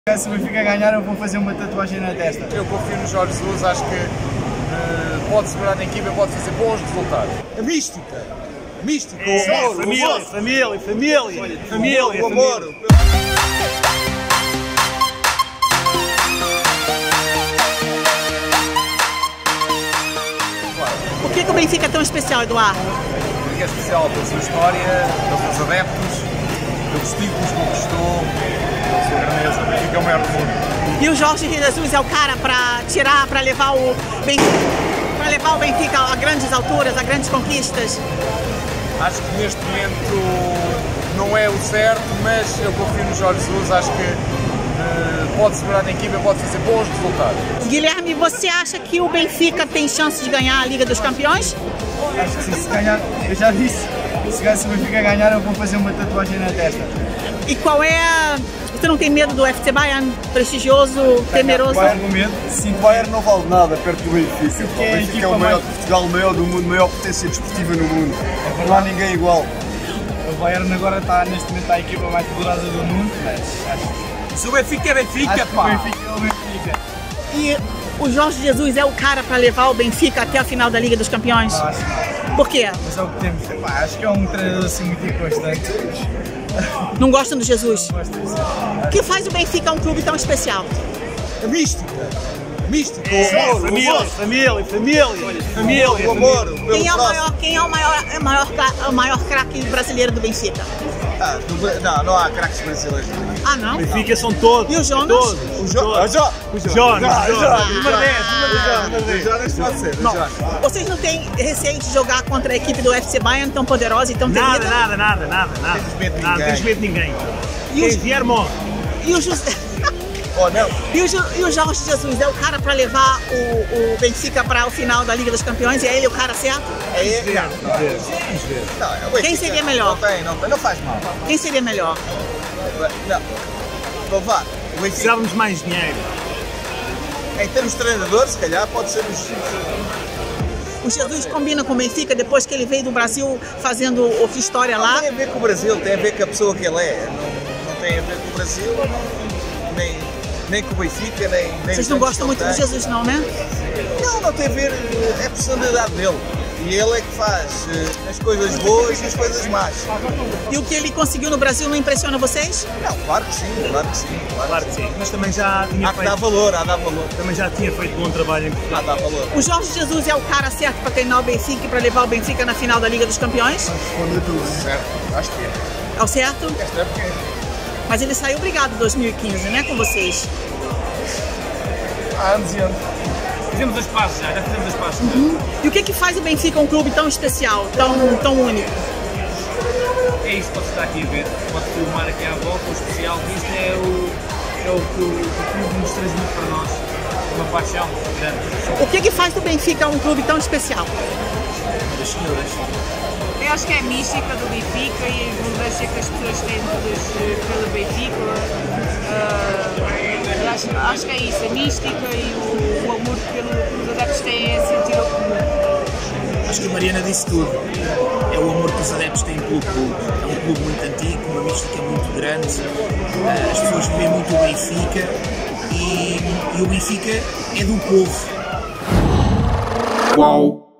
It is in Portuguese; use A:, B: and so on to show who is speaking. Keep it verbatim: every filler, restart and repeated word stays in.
A: Se o Benfica ganhar, eu vou fazer uma tatuagem na testa.
B: Eu confio no Jorge Jesus, acho que uh, pode segurar na equipa e pode fazer bons resultados.
C: A mística, mística,
D: é,
C: o amor,
D: família,
C: o amor.
D: família, família, família,
C: o amor.
D: família.
E: Por que, que o Benfica é tão especial, Eduardo?
B: O Benfica é especial pela sua história, pelos seus adeptos, pelos títulos que conquistou, pela sua grandeza. O Benfica é o maior do mundo.
E: E o Jorge Jesus é o cara para tirar, para levar o Benfica, para levar o Benfica a grandes alturas, a grandes conquistas?
B: Acho que neste momento não é o certo, mas eu confio no Jorge Jesus, acho que uh, pode segurar na equipa e pode fazer bons resultados.
E: Guilherme, você acha que o Benfica tem chance de ganhar a Liga dos Campeões?
A: Acho que sim, se ganhar, eu já disse, se o Benfica ganhar, eu vou fazer uma tatuagem na testa.
E: E qual é a... Você não tem medo do F C Bayern, prestigioso, temeroso?
A: Bayern, medo?
C: Sim, o Bayern não vale nada perto do Benfica. O
A: é
C: Benfica é o maior de Portugal, o maior do mundo, a maior potência desportiva no mundo. É não há ninguém igual.
A: O Bayern agora está, neste momento, está a equipa mais poderosa do mundo, mas acho,
D: Se o Benfica é Benfica,
A: acho que o
D: pá!
A: Benfica é o Benfica.
E: E o Jorge Jesus é o cara para levar o Benfica até a final da Liga dos Campeões?
A: Não, acho que não.
E: Por quê?
A: Mas é o que temos. Epá, acho que é um treinador assim muito inconstante.
E: Não gostam do Jesus?
A: Gosto disso.
E: O que faz o Benfica um clube tão especial?
C: A mística, mística,
D: É,
C: o amor,
D: família,
C: o amor.
D: família, família, família,
C: O amor, o
E: Quem é o
C: próximo.
E: maior, quem é o maior, o maior, o maior craque brasileiro do Benfica?
C: Ah, do- não, não há craques brasileiros.
E: Ah, não?
D: Benfica são todos.
E: E o Jonas?
D: Todos.
C: O Jo- ah, Jo- o Jo-
D: Jonas,
C: Ah,
D: Jonas.
C: Jonas,
D: Número dez, número dez,
C: Ah,
D: número dez.
C: o Jonas pode ser, o
E: Não.
C: Jonas.
E: Vocês não têm receio de jogar contra a equipe do F C Bayern tão poderosa e tão
D: Nada,
E: temida?
D: nada, nada, nada, nada.
C: Tens medo de
D: Nada,
C: ninguém.
D: tens medo de ninguém.
E: E
D: Quem
E: os-
D: vier morre.
E: E o, José-
C: Oh, não.
E: e, o, Jo- e o Jorge Jesus é o cara para levar o, o Benfica para o final da Liga dos Campeões? E é ele o cara certo?
C: É ele? Não,
D: Vamos ver, vamos ver.
C: não, é o Benfica.
E: Quem seria melhor?
C: Não tem, não tem, não faz mal.
E: Quem seria melhor?
C: Não, vou vá. O Benfica,
D: Precisávamos de mais dinheiro.
C: em termos de treinador, se calhar pode ser os.
E: O Jesus combina com o Benfica depois que ele veio do Brasil fazendo outra história
C: Não
E: lá?
C: tem a ver com o Brasil, tem a ver com a pessoa que ele é. Não, não tem a ver com o Brasil, nem, nem com o Benfica, nem. nem
E: Vocês não
C: os
E: gostam muito
C: que ele
E: do
C: tem.
E: Jesus não, né?
C: Não, não tem a ver, é a personalidade dele. E ele é que faz eh, as coisas boas e as coisas más.
E: E o que ele conseguiu no Brasil não impressiona vocês?
C: Não, claro que sim, claro que sim. Claro,
D: Claro que sim. Mas também já tinha
C: Há que dar
D: feito,
C: valor, há que dar valor.
D: também já tinha feito bom trabalho em Portugal.
C: Há que dar valor.
E: O Jorge Jesus é o cara certo para treinar o Benfica e para levar o Benfica na final da Liga dos Campeões?
C: Responde tudo. Certo, acho que é.
E: É o certo?
C: Esta época é.
E: Mas ele saiu obrigado em dois mil e quinze, né, com vocês?
C: Há anos e anos.
D: Fizemos as pazes já, já fizemos as pazes.
E: E o que que faz o Benfica um clube tão especial, tão, tão único?
F: É isso que você está aqui a ver, pode filmar aqui à volta, o especial disto é o, é o que o, o clube nos transmite para nós, uma paixão grande.
E: O que que faz do Benfica um clube tão especial?
F: Das senhoras.
G: Eu acho que é a mística do Benfica e a relevância que as pessoas têm todas eh, pelo Benfica. Ah, acho, acho que é isso, a mística e o, o amor pelo, que os adeptos têm a sentir ao clube.
H: Acho que a Mariana disse tudo. É o amor que os adeptos têm pelo clube. É um clube muito antigo, uma mística muito grande. As pessoas vivem muito o Benfica e, e o Benfica é do povo.
I: Uau!